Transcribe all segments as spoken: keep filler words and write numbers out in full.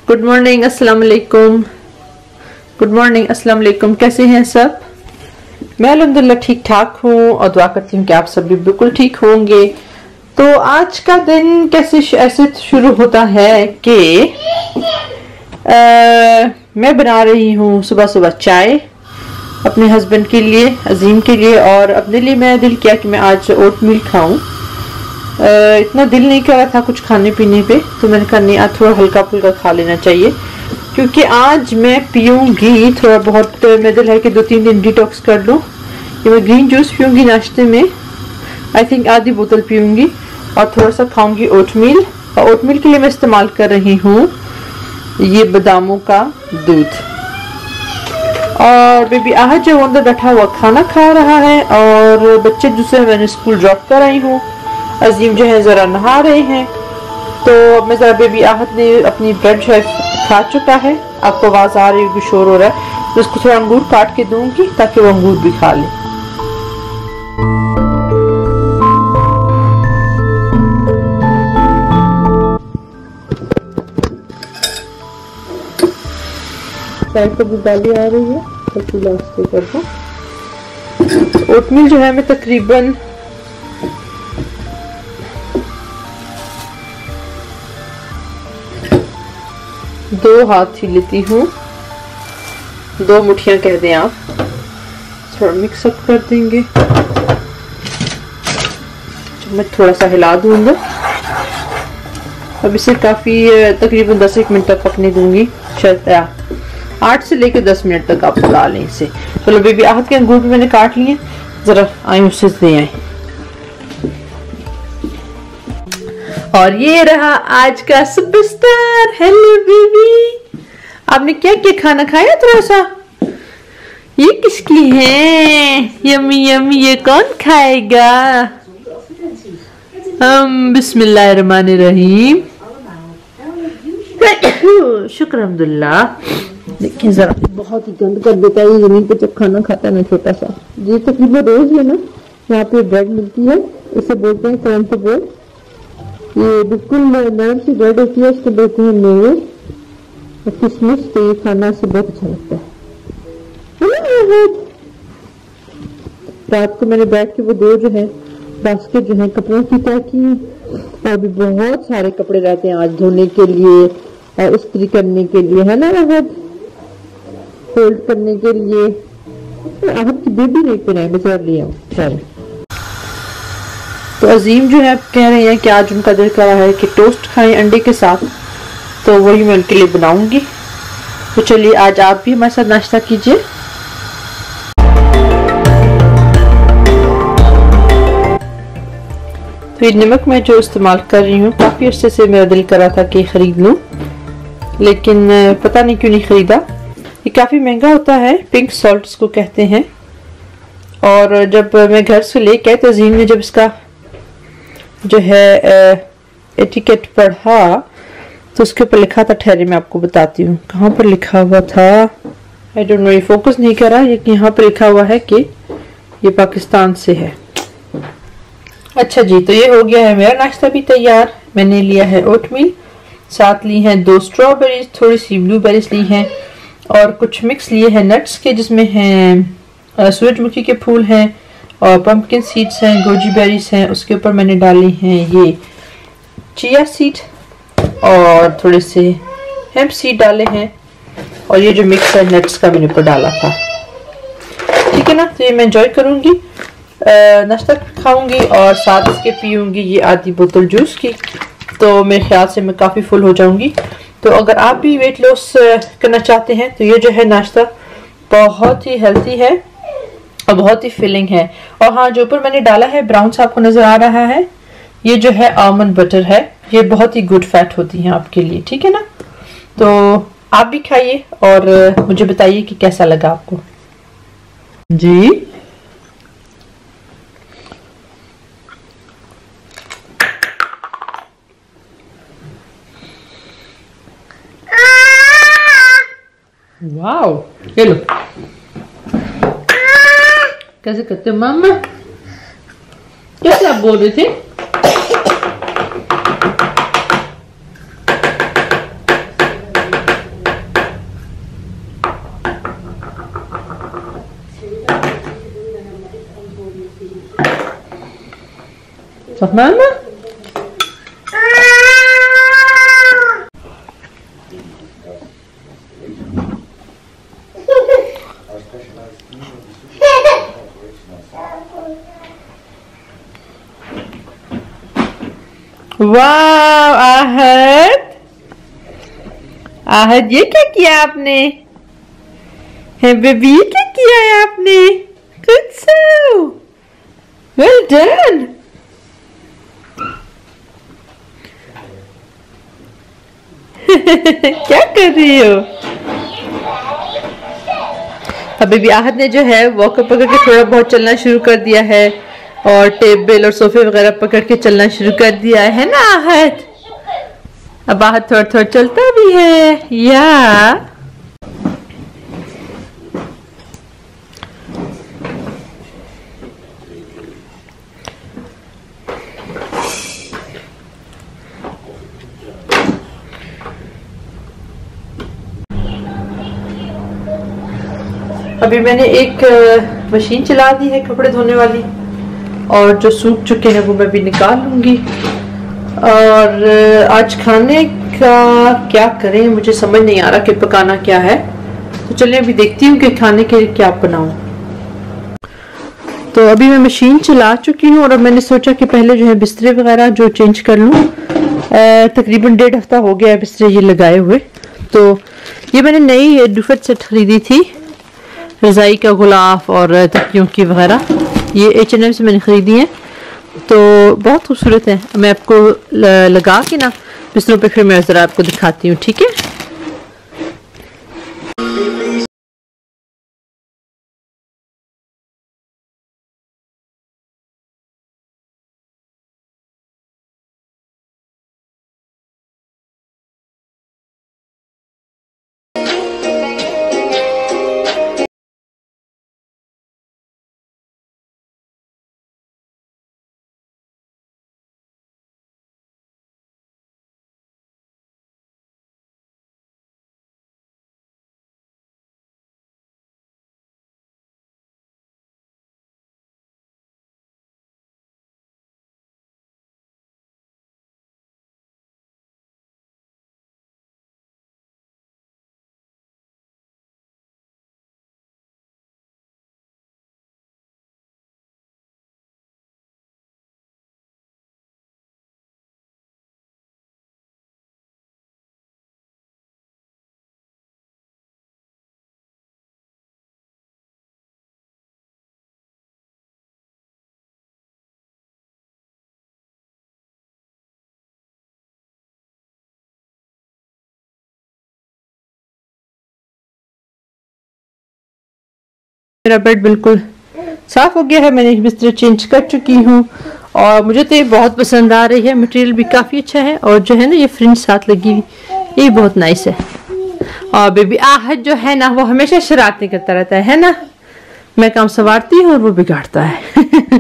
Good morning, अस्सलाम वालेकुम। Good morning, अस्सलाम वालेकुम। कैसे हैं सब? मैं अल्हम्दुलिल्लाह ठीक ठाक हूँ और दुआ करती हूँ कि आप सब भी बिल्कुल ठीक होंगे। तो आज का दिन कैसे ऐसे शुरू होता है कि मैं बना रही हूँ सुबह सुबह चाय अपने हस्बैंड के लिए, अजीम के लिए, और अपने लिए मैं दिल किया कि मैं आज ओट मिल खाऊं। इतना दिल नहीं कर रहा था कुछ खाने पीने पे, तो मैंने कहा नहीं आज थोड़ा हल्का फुल्का खा लेना चाहिए, क्योंकि आज मैं पीऊंगी थोड़ा बहुत। मेरा दिल है कि दो तीन दिन डिटॉक्स कर लूँ। ये मैं ग्रीन जूस पीऊंगी नाश्ते में, आई थिंक आधी बोतल पीऊंगी, और थोड़ा सा खाऊंगी ओटमील। और ओटमील के लिए मैं इस्तेमाल कर रही हूँ ये बादामों का दूध। और बेबी आहद जो अंदर बैठा हुआ खाना खा रहा है, और बच्चे जिसे मैंने स्कूल ड्रॉप कर आई हूँ, अजीम जो है ज़रा नहा रहे हैं। तो मैं ज़रा बेबी आहद ने अपनी ब्रेड जो है खा चुका है, आपको आवाज़ आ रही होगी, शोर हो रहा है, तो उसको थोड़ा अंगूर काट के दूंगी ताकि वो अंगूर भी खा ले। चाय को भी डाली आ रही है, तो लास्ट पे कर दूं। ओटमील जो है मैं तकरीबन दो हाथ ही लेती हूँ, दो मुठियां कह दें आप। थोड़ा मिक्स अप कर देंगे, मैं थोड़ा सा हिला दूंगा। अब इसे काफी तकरीबन दस एक मिनट तक पकने दूंगी, शायद आठ से लेकर दस मिनट तक आप पका लें इसे। चलो बेबी आहद के अंगूर भी मैंने काट लिए, जरा आए उससे दे आए। और ये रहा आज का सुपरस्टार। हेलो बेबी, आपने क्या क्या खाना खाया? थोड़ा सा ये किसकी है? यम्मी यम्मी, ये कौन खाएगा? हम बिस्मिल्लाहिर्रहमानिर्रहीम। शुक्र अल्हम्दुलिल्लाह। देखिए जरा बहुत ही गंद कर देता है ये जमीन पे जब खाना खाता है ना छोटा सा। ये तकरीबन रोज है ना, यहाँ पे ब्रेड मिलती है, इसे बोलते हैं क्रंच ब्रेड। ये बिल्कुल नरम सी ब्रेड होती है, इसको बोलते हैं मेवे और किशमिश। तो ये खाना से बहुत अच्छा लगता है। रात को मैंने बैठ के वो दो जो है बास्केट जो है कपड़ों की तय की, और भी बहुत सारे कपड़े रहते हैं आज धोने के लिए और इस्त्री करने के लिए, है ना राहत, फोल्ड करने के लिए। आहद की बेबी नहीं पे रहे बेचार लिया। चलो तो अजीम जो है कह रहे हैं कि आज उनका दिल कर रहा है कि टोस्ट खाएं अंडे के साथ, तो वही मैं उनके लिए बनाऊंगी। तो चलिए आज आप भी हमारे साथ नाश्ता कीजिए। तो ये नमक मैं जो इस्तेमाल कर रही हूँ, काफी अर्से से मेरा दिल कर रहा था कि खरीद लूं, लेकिन पता नहीं क्यों नहीं खरीदा। ये काफी महंगा होता है, पिंक सॉल्ट इसको कहते हैं। और जब मैं घर से लेके आई तो अजीम ने जब इसका जो है एटिकेट पढ़ा तो उसके ऊपर लिखा था, ठहरे मैं आपको बताती हूँ कहाँ पर लिखा हुआ था। आई डोंट नो, ये फोकस नहीं कर रहा। ये यहाँ पर लिखा हुआ है कि ये पाकिस्तान से है। अच्छा जी, तो ये हो गया है मेरा नाश्ता भी तैयार। मैंने लिया है ओटमील, साथ ली हैं दो स्ट्रॉबेरीज, थोड़ी सी ब्लूबेरीज ली हैं, और कुछ मिक्स लिए हैं नट्स के, जिसमें हैं सूरजमुखी के फूल हैं और पंपकिन सीड्स हैं, गोजी बेरीज हैं। उसके ऊपर मैंने डाली हैं ये चिया सीड और थोड़े से हेम्प सीड डाले हैं, और ये जो मिक्स है नट्स का मैंने ऊपर डाला था। ठीक है ना, तो ये मैं एंजॉय करूंगी, नाश्ता खाऊंगी और साथ इसके पीऊंगी ये आधी बोतल जूस की। तो मेरे ख्याल से मैं काफ़ी फुल हो जाऊंगी। तो अगर आप भी वेट लॉस करना चाहते हैं तो ये जो है नाश्ता बहुत ही हेल्थी है और बहुत ही फिलिंग है। और हाँ, जो ऊपर मैंने डाला है ब्राउन सा आपको नजर आ रहा है, ये जो है आलमंड बटर है। ये बहुत ही गुड फैट होती है आपके लिए, ठीक है ना। तो आप भी खाइए और मुझे बताइए कि कैसा लगा आपको जी। वाओ, ये लो कैसे करते हो मम्मा? कैसे आप बोल रहे थे? मामा वाह आहद, आहद ये क्या किया आपने? है बेबी, ये क्या किया है आपने? Good so, well done. क्या कर रही हो? अभी भी आहद ने जो है वॉकर पकड़ के थोड़ा बहुत चलना शुरू कर दिया है और टेबल और सोफे वगैरह पकड़ के चलना शुरू कर दिया है ना आहद? अब आहद थोड़ा थोड़ा चलता भी है या अभी मैंने एक मशीन चला दी है कपड़े धोने वाली और जो सूख चुके हैं वो मैं भी निकाल लूंगी। और आज खाने का क्या करें मुझे समझ नहीं आ रहा कि पकाना क्या है, तो चलिए अभी देखती हूँ कि खाने के लिए क्या बनाऊं। तो अभी मैं मशीन चला चुकी हूँ और अब मैंने सोचा कि पहले जो है बिस्तरे वगैरह जो चेंज कर लूँ। तकरीबन डेढ़ हफ्ता हो गया है बिस्तरे ये लगाए हुए। तो ये मैंने नई डुफेट सेट खरीदी थी, रजाई का गुलाफ और तकियों की वगैरह, ये एच एन एम से मैंने खरीदी है। तो बहुत खूबसूरत है। मैं आपको लगा के ना बिस्तरों पे फिर मैं ज़रा आपको दिखाती हूँ, ठीक है? मेरा बेड बिल्कुल साफ हो गया है, मैंने बिस्तर चेंज कर चुकी हूँ और मुझे तो ये बहुत पसंद आ रही है। मटेरियल भी काफ़ी अच्छा है और जो है ना ये फ्रिंज साथ लगी हुई ये बहुत नाइस है। और बेबी आहद जो है ना वो हमेशा शरारतें करता रहता है, है ना? मैं काम संवारती हूँ और वो बिगाड़ता है।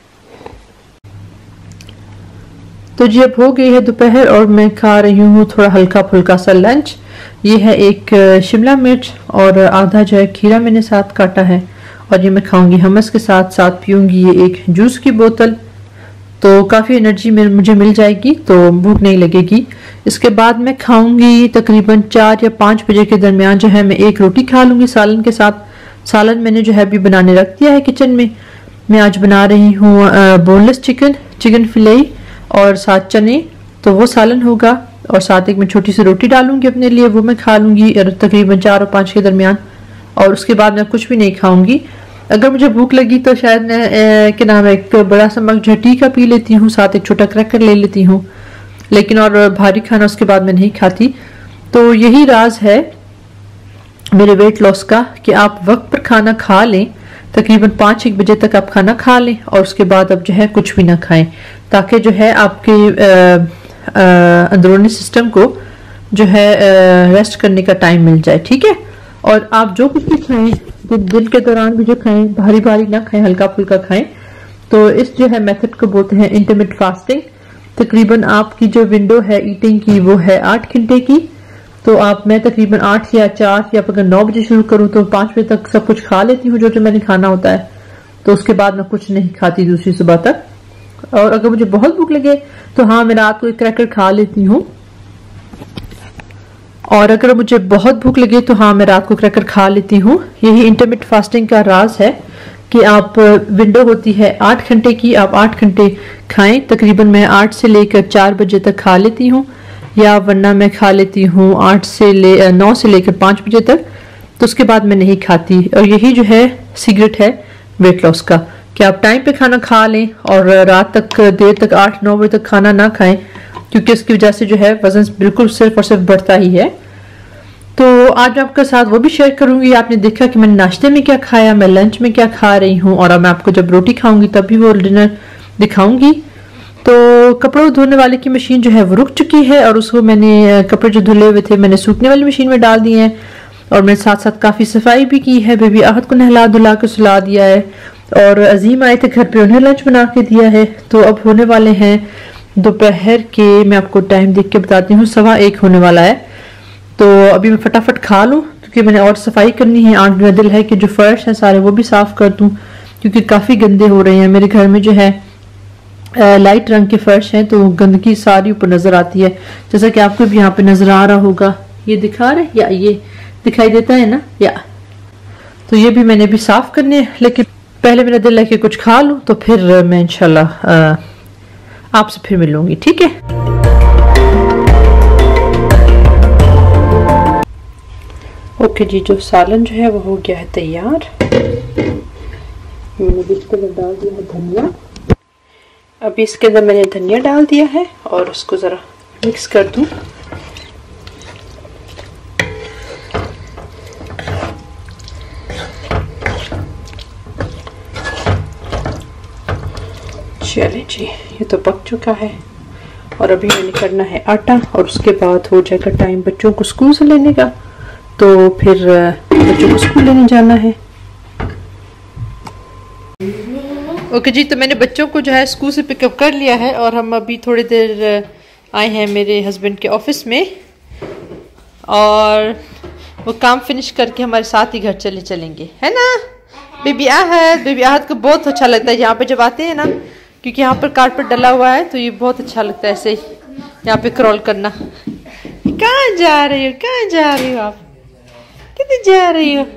तो जी अब हो गई है दोपहर और मैं खा रही हूँ थोड़ा हल्का फुल्का सा लंच। ये है एक शिमला मिर्च और आधा जो है खीरा मैंने साथ काटा है और ये मैं खाऊंगी हमस के साथ। साथ पीऊंगी ये एक जूस की बोतल, तो काफ़ी एनर्जी मुझे मिल जाएगी, तो भूख नहीं लगेगी। इसके बाद मैं खाऊंगी तकरीबन चार या पाँच बजे के दरमियान जो है मैं एक रोटी खा लूँगी सालन के साथ। सालन मैंने जो है अभी बनाने रख दिया है किचन में। मैं आज बना रही हूँ बोनलेस चिकन, चिकन फिले और साथ चने, तो वो सालन होगा। और साथ एक मैं छोटी सी रोटी डालूंगी अपने लिए, वो मैं खा लूंगी तकरीबन चार और पाँच के दरमियान। और उसके बाद मैं कुछ भी नहीं खाऊंगी। अगर मुझे भूख लगी तो शायद मैं क्या नाम है एक बड़ा सा मग जो टी का पी लेती हूँ, साथ एक छोटा क्रैकर ले लेती हूँ, लेकिन और भारी खाना उसके बाद मैं नहीं खाती। तो यही राज है मेरे वेट लॉस का कि आप वक्त पर खाना खा लें, तकरीबन पाँच एक बजे तक आप खाना खा लें और उसके बाद अब जो है कुछ भी ना खाएं, ताकि जो है आपके अंदरूनी सिस्टम को जो है रेस्ट करने का टाइम मिल जाए, ठीक है? और आप जो कुछ भी खाएं दिन के दौरान भी जो खाएं भारी भारी ना खाएं, हल्का फुल्का खाएं। तो इस जो है मेथड को बोलते हैं इंटरमिटेंट फास्टिंग। तकरीबन आपकी जो विंडो है ईटिंग की वो है आठ घंटे की, तो आप मैं तकरीबन आठ या चार या अगर नौ बजे शुरू करूं तो पाँच बजे तक सब कुछ खा लेती हूँ जो जो मैंने खाना होता है। तो उसके बाद मैं कुछ नहीं खाती दूसरी सुबह तक। और अगर मुझे बहुत भूख लगे तो हाँ मैं रात को एक क्रैकर खा लेती हूँ। और अगर मुझे बहुत भूख लगे तो हाँ मैं रात को क्रैकर खा लेती हूँ। यही इंटरमिटेंट फास्टिंग का राज है कि आप, विंडो होती है आठ घंटे की, आप आठ घंटे खाएं। तकरीबन मैं आठ से लेकर चार बजे तक खा लेती हूँ, या वरना मैं खा लेती हूँ आठ से ले नौ से लेकर पाँच बजे तक, तो उसके बाद मैं नहीं खाती। और यही जो है सीक्रेट है वेट लॉस का, कि आप टाइम पे खाना खा लें और रात तक देर तक आठ नौ बजे तक खाना ना खाएं, क्योंकि इसकी वजह से जो है वजन बिल्कुल सिर्फ और सिर्फ बढ़ता ही है। तो आज मैं आपके साथ वो भी शेयर करूंगी। आपने देखा कि मैंने नाश्ते में क्या खाया, मैं लंच में क्या खा रही हूँ, और अब मैं आपको जब रोटी खाऊंगी तब भी वो डिनर दिखाऊंगी। तो कपड़ों धोने वाले की मशीन जो है वो रुक चुकी है, और उसको मैंने कपड़े जो धुले हुए थे मैंने सूखने वाली मशीन में डाल दिए हैं, और मैंने साथ साथ काफ़ी सफाई भी की है। बेबी आहद को नहला धुला के सुला दिया है, और अजीम आए थे घर पे, उन्हें लंच बना के दिया है। तो अब होने वाले हैं दोपहर के, मैं आपको टाइम देख के बताती हूँ, सवा एक होने वाला है। तो अभी मैं फटाफट खा लूँ, क्योंकि मैंने और सफाई करनी है। आज मेरा दिल है कि जो फर्श है सारे वो भी साफ कर दूँ, क्योंकि काफ़ी गंदे हो रहे हैं। मेरे घर में जो है लाइट रंग के फर्श हैं, तो गंदगी सारी ऊपर नजर आती है, जैसा कि आपको भी यहाँ पे नजर आ रहा होगा। ये दिखा रहे या ये दिखाई देता है ना, या तो ये भी मैंने भी साफ करने हैं। लेकिन पहले मेरा दिल है कि कुछ खा लूँ, तो फिर मैं इंशाल्लाह आपसे फिर मिलूंगी, ठीक है। ओके जी, जो सालन जो है वो हो गया है तैयार। मैंने भी इसके अंदर डाल दिया है धनिया। अभी इसके अंदर मैंने धनिया डाल दिया है और उसको ज़रा मिक्स कर दूं। चलिए जी, ये तो पक चुका है, और अभी मैंने करना है आटा, और उसके बाद हो जाएगा टाइम बच्चों को स्कूल से लेने का। तो फिर बच्चों को स्कूल लेने जाना है। ओके जी, तो मैंने बच्चों को जो है स्कूल से पिकअप कर लिया है, और हम अभी थोड़ी देर आए हैं मेरे हस्बैंड के ऑफिस में, और वो काम फिनिश करके हमारे साथ ही घर चले चलेंगे, है ना बेबी आहद। बेबी आहद को बहुत अच्छा लगता है यहाँ पे जब आते हैं ना, क्योंकि यहाँ पर कारपेट डला हुआ है, तो ये बहुत अच्छा लगता है ऐसे यहाँ पे क्रॉल करना। कहाँ जा रही हो, कहाँ जा रही हो आप, कितनी जा रही हो?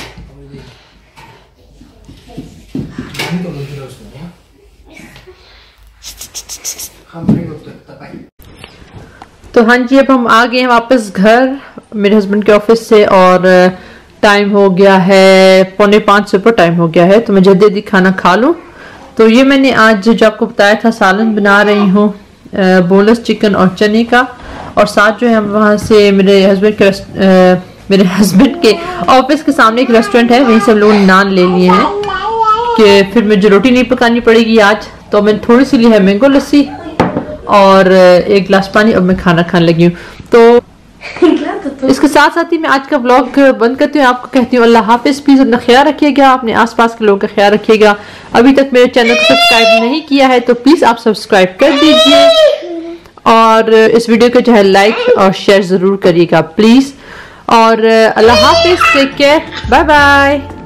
तो हाँ जी, अब हम आ गए हैं वापस घर मेरे हस्बैंड के ऑफिस से, और टाइम हो गया है पौने पाँच से ऊपर टाइम हो गया है। तो मैं जल्दी जल्दी खाना खा लूँ। तो ये मैंने आज जो आपको बताया था सालन बना रही हूँ, बोनलेस चिकन और चने का, और साथ जो है हम वहाँ से मेरे हस्बैंड के आ, मेरे हस्बैंड के ऑफिस के सामने एक रेस्टोरेंट है, वहीं से हम लोगों ने नान ले लिए हैं कि फिर मुझे रोटी नहीं पकानी पड़ेगी आज। तो मैंने थोड़ी सी ली है मैंगो लस्सी और एक गिलास पानी, अब मैं खाना खाने लगी हूँ। तो इसके साथ साथ ही मैं आज का व्लॉग बंद करती हूँ। आपको कहती हूँ अल्लाह हाफिज़। प्लीज़ अपना ख्याल रखिएगा, अपने आसपास के लोगों का ख्याल रखिएगा। अभी तक मेरे चैनल को सब्सक्राइब नहीं किया है तो प्लीज़ आप सब्सक्राइब कर दीजिए, और इस वीडियो को जो है लाइक और शेयर ज़रूर करिएगा प्लीज़। और अल्लाह हाफिज़, टेक केयर, बाय बाय।